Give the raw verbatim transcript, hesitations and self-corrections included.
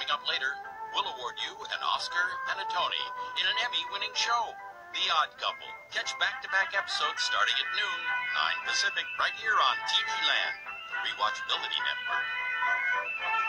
up later, we'll award you an Oscar and a Tony in an Emmy-winning show, The Odd Couple. Catch back-to-back episodes starting at noon, nine Pacific, right here on T V Land, the Rewatchability Network.